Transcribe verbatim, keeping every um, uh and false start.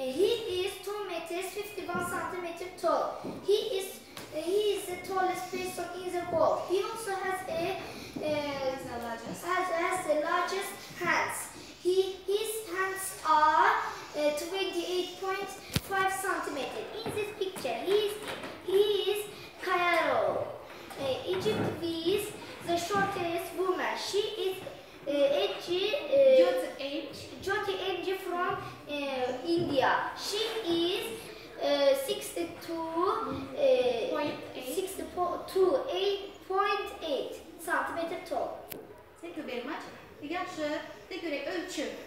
he is two meters fifty-one centimeters tall. He is uh, he is the tallest person in the world. He also has a uh, has, has the largest hands. He his hands are uh, twenty-eight point five centimeters. In this picture, he is he is Cairo. Uh, Egypt is the shortest woman. She is uh, Edgy, uh, Jyoti Edgy from uh, India. She is uh, sixty-two point eight centimeters tall. Thank you very much. Yaşa göre ölçü